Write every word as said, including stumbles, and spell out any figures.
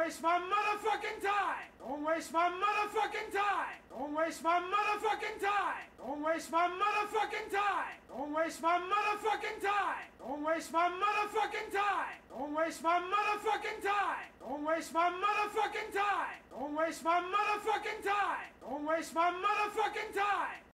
waste my motherfucking time! Don't waste my motherfucking time! Don't waste my motherfucking time! Don't waste my motherfucking time! Don't waste my motherfucking time! Don't waste my motherfucking time! Don't waste my motherfucking time! Don't waste my motherfucking time! Don't waste my motherfucking time! Don't waste my motherfucking time!